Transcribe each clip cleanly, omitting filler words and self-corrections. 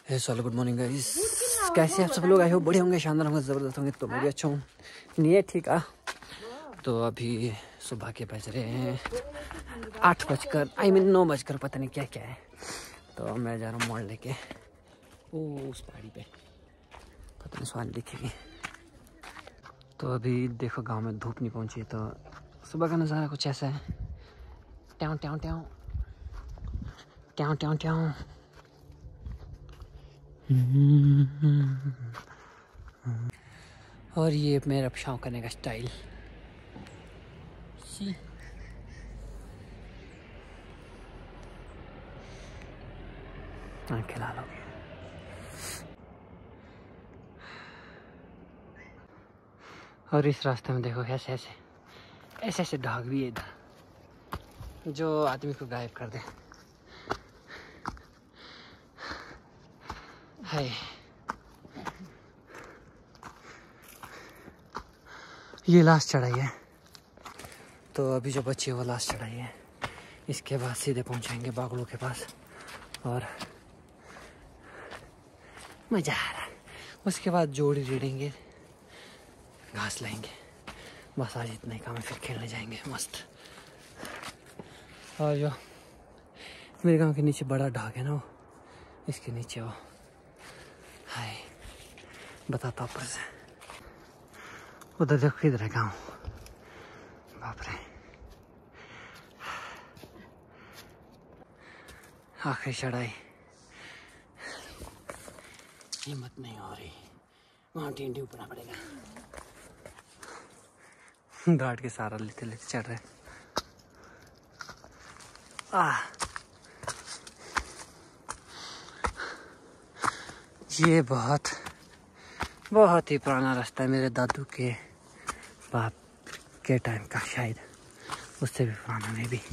Hello good morning guys, कैसे आप सब लोग? आए हो बढ़िया होंगे, शानदार होंगे, ज़बरदस्त होंगे। तो मैं भी अच्छा हूँ, नहीं है ठीक है। तो अभी सुबह के बज रहे हैं 9 बजकर पता नहीं क्या क्या है। तो मैं जा रहा हूँ मोड़ लेके उस पहाड़ी पे, पता नहीं स्वाद दिखेगी। तो अभी देखो गांव में धूप नहीं पहुँची, तो सुबह का नज़ारा कुछ ऐसा है। ट्याऊं ट्याऊं ट्याऊं ट्याऊं ट्याऊं ट्याऊं। और ये मेरा शौक करने का स्टाइल। आंखें लाल हो गई। और इस रास्ते में देखो ऐसे ऐसे ऐसे ढाक भी है इधर, जो आदमी को गायब कर दे। हाय, ये लास्ट चढ़ाई है। तो अभी जो बच्ची है वो लास्ट चढ़ाई है। इसके बाद सीधे पहुंचाएंगे बागड़ों के पास और मजा आ रहा है। उसके बाद जोड़ी रेड़ेंगे, घास लाएंगे। बस आज इतना ही काम है, फिर खेलने जाएंगे मस्त। और जो मेरे गांव के नीचे बड़ा ढाक है ना, वो इसके नीचे वो हाय बताता ऊपर से। उधर देखो किधर है गाँव, बाप रे। आखिरी चढ़ाई, हिम्मत नहीं हो रही, वहाँ टेंटी ऊपर पड़ेगा। घाट के सहारा लेते लेते चढ़ रहे। ये बहुत ही पुराना रास्ता है, मेरे दादू के बाप के टाइम का, शायद उससे भी पुराना में भी।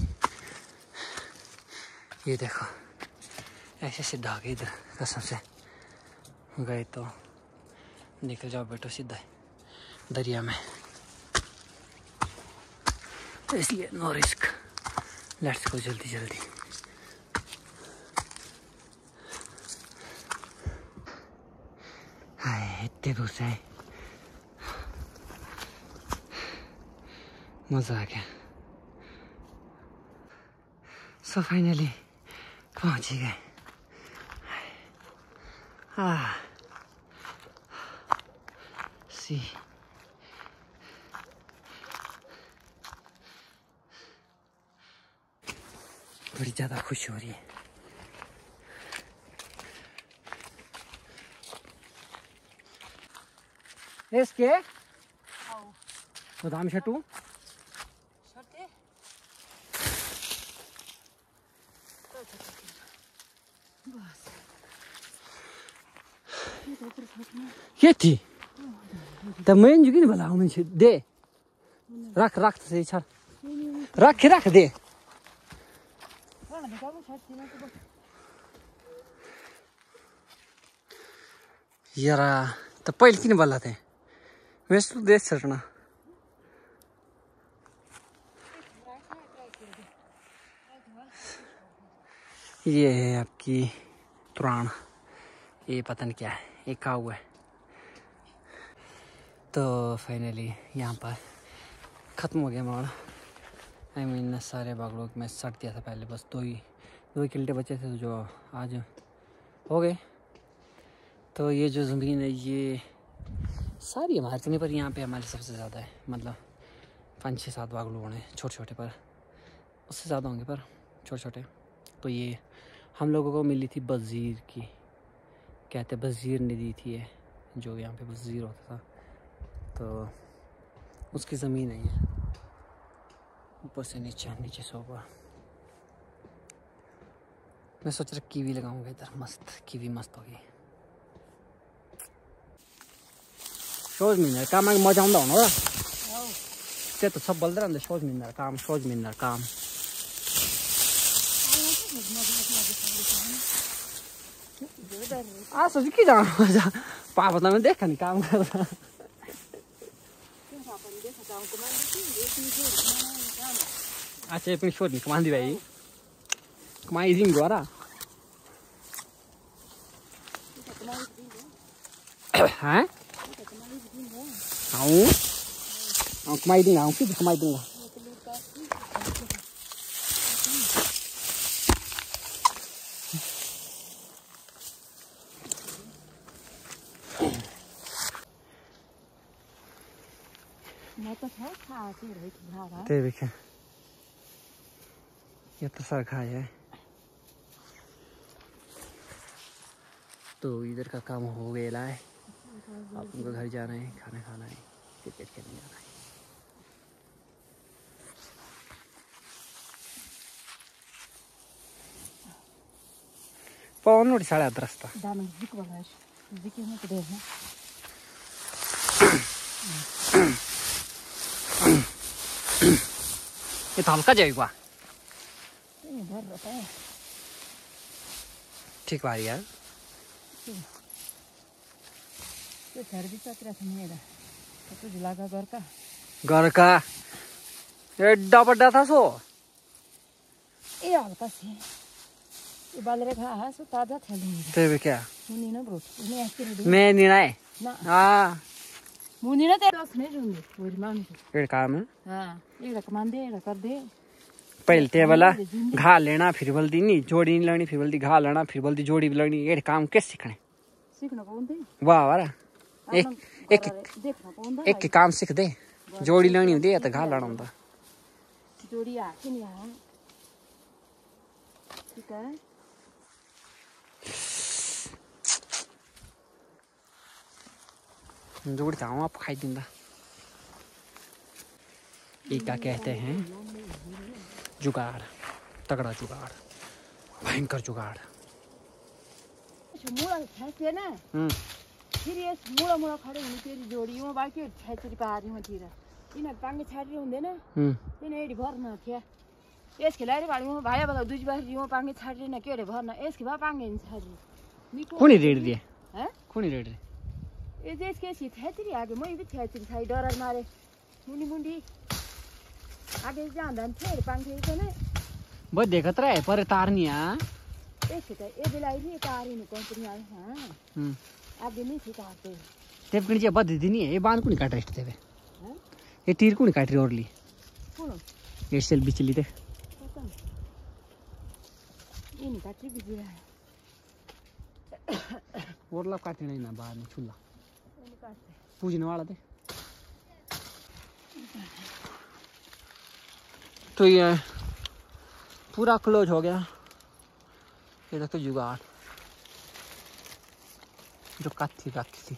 ये देखो ऐसे से ढाके इधर, कसम से गए तो निकल जाओ बेटो सीधा दरिया में। इसलिए नो रिस्क, लेट्स गो जल्दी जल्दी। हाय इतने दूर से मजा आ गया। सो फाइनली पहुंच ही गए। सी बड़ी ज्यादा खुशी हो रही है। इसके दाम छटू ये थी तो मैं जुगी नहीं भला हूँ दे रख रख से छर रख रख दे यारा। तो पहले किन भला थे वेस्ट देश छटना। ये है आपकी पुराण, ये पता नहीं क्या है, एक का हुआ है। तो फाइनली यहाँ पर ख़त्म हो गया मामला। आई मीन सारे बागड़ों में सट दिया था पहले, बस दो ही किल्टे बचे थे जो आज हो गए। तो ये जो ज़मीन है ये सारी हमारे तो नहीं, पर यहाँ पे हमारे सबसे ज़्यादा है। मतलब 5-6-7 बागड़ों होंगे छोटे छोटे, पर उससे ज़्यादा होंगे पर छोटे छोटे। तो ये हम लोगों को मिली थी बज़ीर की, कहते बज़ीर ने दी थी ये, जो यहाँ पे बज़ीर होता था। तो उसकी ज़मीन है ये, ऊपर से नीचे से ऊपर। मैं सोच रहा कीवी लगाऊंगा इधर, मस्त कीवी मस्त होगी। सोच मिनर काम मजा आउँदा हुनु र त्यो त सब बोल्दै रहन्छ। सोच मिनर काम आ सोच के जानु मजा पापा त मैं देखा नि काम गर्दा। अच्छा ये पनि सोध्ने कमान्दी भाइ कमाइजिङ गरा हाँ आऊँ कमाई दूंगा आऊँ किस कमाई दूंगा देखिए ये तो सर खाए है। तो इधर का काम हो गया है। आप उनको घर जाना है, खाना खाना है, क्रिकेट खेलने जाना है। पवन नोटी साढ़े 8 रास्ता ये तो हल्का जाएगा ठीक बात यार। घर का एड्डा बड़ा था सो ये हल्का से ये बाल रेखा है सो ताजा थे तेरे क्या मुनी ना ब्रो उन्हें ऐसे रेडी मैं नहीं नाए ना हाँ मुनी ना तेरे रखने रहूँगी पूरी मामी ये काम है। हाँ ये रकमान दे ये कर दे पहले टेबल घा लेना फिर बल्दी नहीं जोड़ी नहीं लगनी फिर बल्दी घा लेना फिर बल्दी जोड़ी भी लगनी ये काम कैसे सीखने सीखना कौन दे वाह वाह एक एक देखना कौन दे एक काम सीख दे जोड़ी लगनी होती है तो घा लेना होता जोड़ी आ कि नहीं आ ठीक है जोड़ी चाहूँ आप खाई दूंगा। ये क्या कहते हैं जुगाड़ तगड़ा जुगाड़ भयंकर जुगाड़। मुड़ा छेचे ना फिर ये मुड़ा मुड़ा खड़े हुई तेरी जोड़ी में बाकी छेचरी पारी में थी इन पांगे छाड़ी होंगे ना इन एडी भरना थे इसके लारे बाड़ी में भाया बता दूसरी बार रियो पांगे छाड़ी ना केड़े भरना इसके बाद पांगे इन छाड़ी कौन रेड दिए हैं कौन रेड ये देश के सी छेचरी आगे मैं भी छेचरी थाई डर मारे मुंडी मुंडी आगे जांदा थे पांगे तो ना बस देखत रहे पर तार नहीं आ ये बिलाई भी तारी नहीं कंपनी आई हां आगे नहीं थी काटते तेब कणी जे बद दी नहीं है ये बांध कोनी काट रहे थे ये तीर कोनी काट रही और ली कौन ये सेल बिचली थे ये नहीं काट रही बिजली है और ला काटने नहीं ना बाहर में चूल्हा ये काटते पूजने वाला थे। तो ये पूरा क्लोज हो गया। ये देखो जुगाड़ जो काथी थी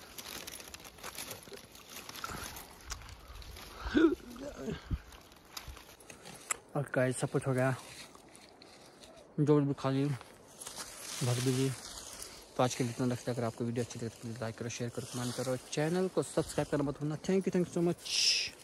और गाइस सब कुछ हो गया जो भी खा ली भर दीजिए। तो आज के लिए इतना लगता है। अगर आपको वीडियो अच्छी लगे तो प्लीज़ लाइक करो शेयर करो कमेंट करो चैनल को सब्सक्राइब करना मत भूलना। Thank you so much.